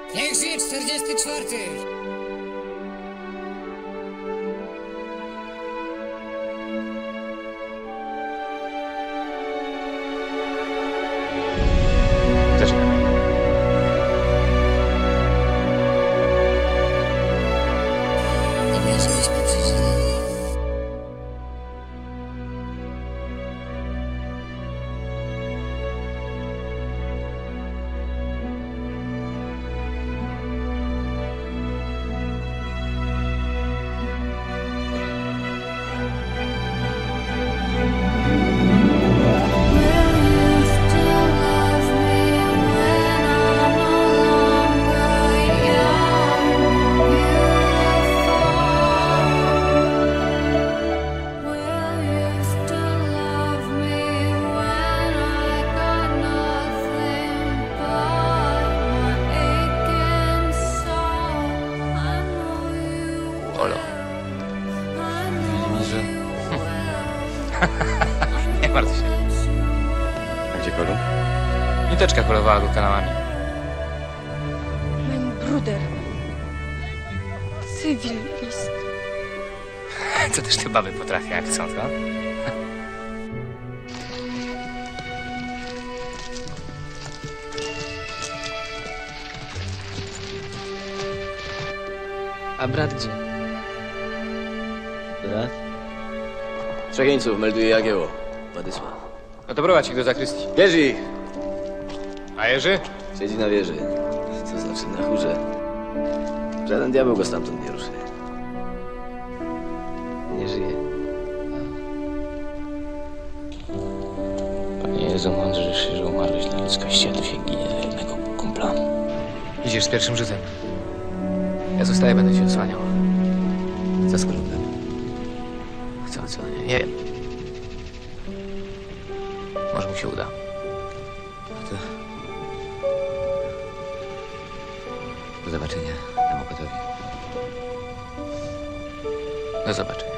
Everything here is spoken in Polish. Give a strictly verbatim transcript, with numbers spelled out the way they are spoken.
Niech żyje czterdziesty czwarty! Zaczynamy. Nie wiem, żebyśmy przeżyli. Olo. Mówi mi, że... Nie martw się. A gdzie Kolu? Niteczka kolowała go kanałami. Mein Bruder. Cywilist. Co też te baby potrafią, jak chcą, co? A brat gdzie? Brat? Trzech jeńców melduje Jagiełło. Władysław. No to prowadź ich do zakrystii. Jerzy! A Jerzy? Siedzi na wieży. To znaczy na chórze. Żaden diabeł go stamtąd nie ruszy. Nie żyje. Panie Jezu, mądrze się, że umarłeś dla ludzkości, a tu się ginie za jednego kumpla. Idziesz z pierwszym rzutem. Ja zostaję, będę cię osłaniał. Co z klubem? Co, co? Nie, nie wiem. Może mu się uda. No to... Do zobaczenia na Mokotowie. Do zobaczenia.